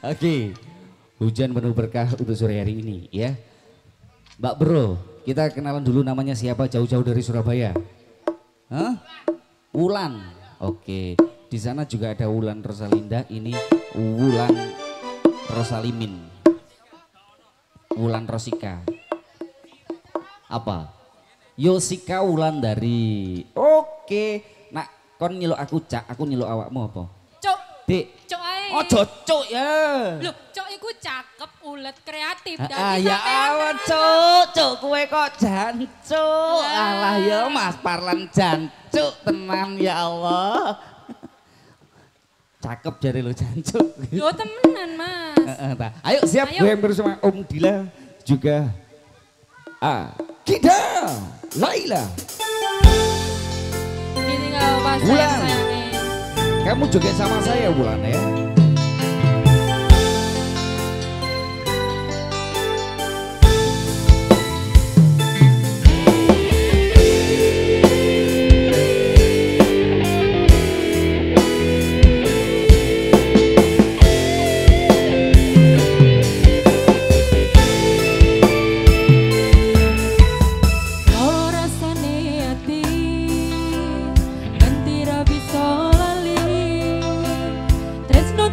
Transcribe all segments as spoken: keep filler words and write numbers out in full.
Oke, hujan penuh berkah untuk sore hari ini ya. Mbak Bro, kita kenalan dulu namanya siapa jauh-jauh dari Surabaya? Hah? Wulan. Oke, di sana juga ada Wulan Rosalinda, ini Wulan Rosalimin. Wulan Rosika. Apa? Yosika Wulandari. Oke, nak kon nyeluk aku cak, aku nyeluk awakmu apa? Cuk. Dik. Cuk ae. Oh cocok ya. Loh, cuk iku cakep, ulet, kreatif. Ah ya awan cuk, cuk kue kok jancuk. Alah ya Mas Parlan jancuk tenan ya Allah. Cakep jari lo jancuk. Yo temenan Mas. Ayo siap Ayo. gue bersama Om Dila juga Ah Kida Laila. Ini tinggal pas Wulan. sayang-sayangnya. Kamu joget sama saya Wulan ya. Tresno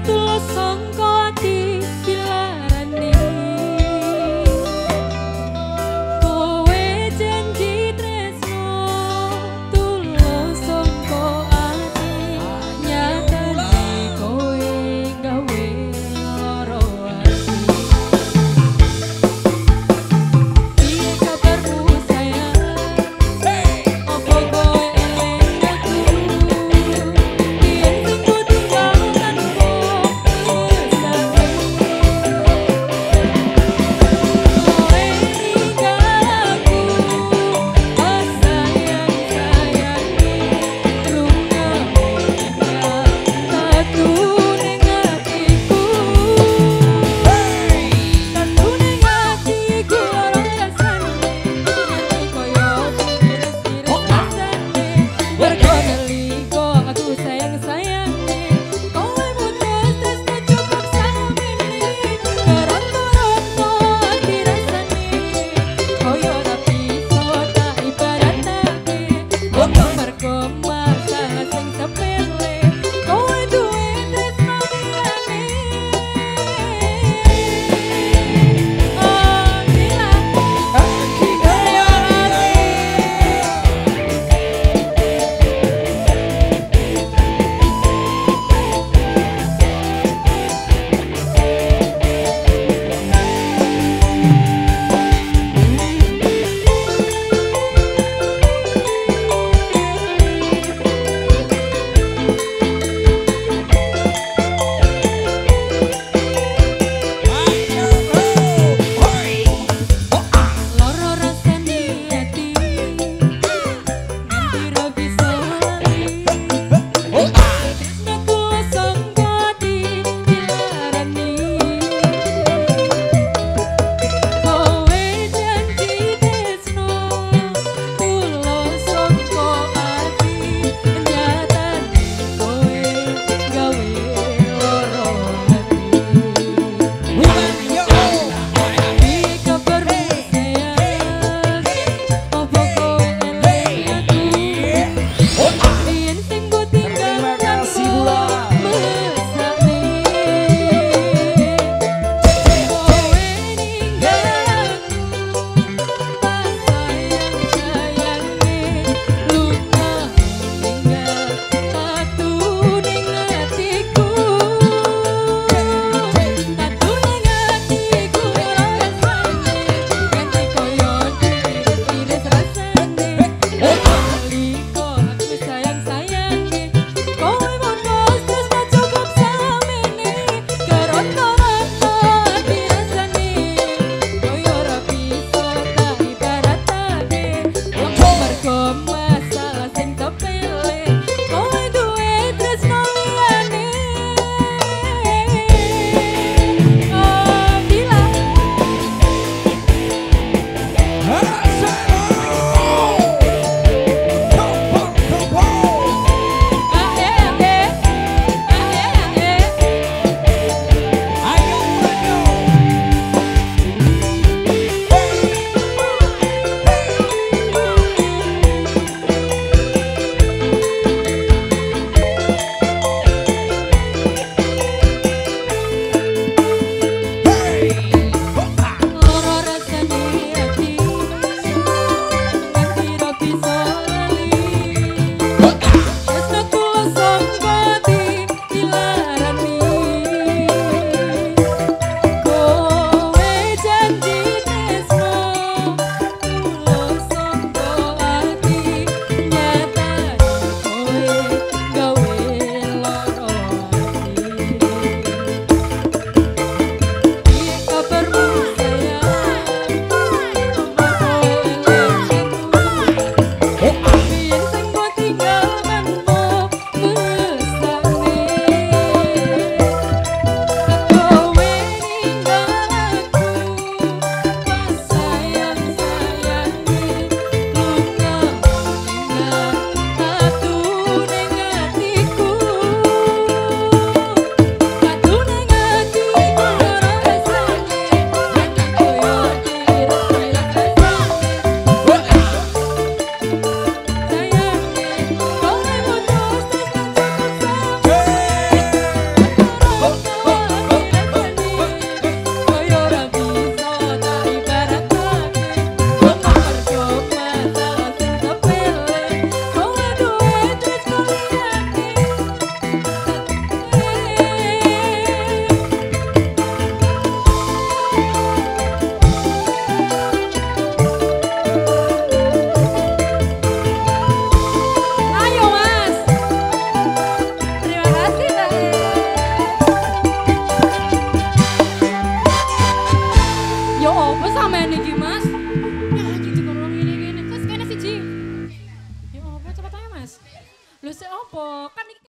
Lu sik opo? Kan iki